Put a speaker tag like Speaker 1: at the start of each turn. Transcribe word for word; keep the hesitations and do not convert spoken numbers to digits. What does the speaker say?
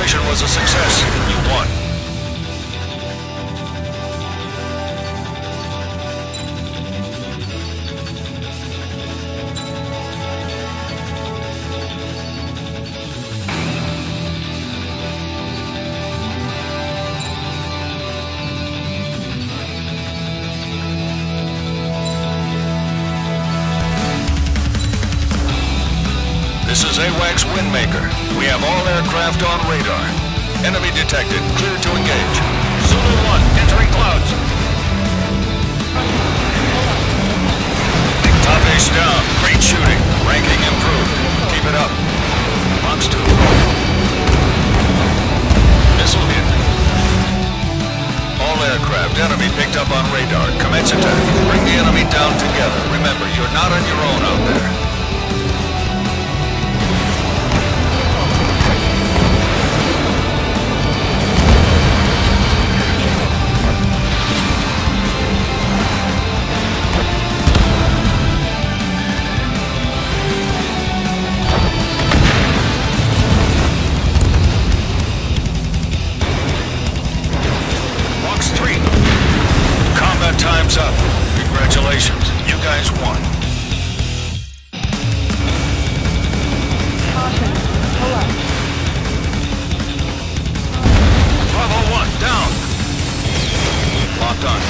Speaker 1: Mission was a success. You won. This is AWACS Windmaker. We have all aircraft on radar. Enemy detected. Clear to engage. Zulu one, entering clouds. Top ace down. Great shooting. Ranking improved. Keep it up. Fox two. Missile hit. All aircraft. Enemy picked up on radar. Commence attack. Bring the enemy down together. Remember, you're not on your own out there. Time's up. Congratulations. You guys won.
Speaker 2: Caution. Pull up.
Speaker 1: Bravo one, down. Locked on.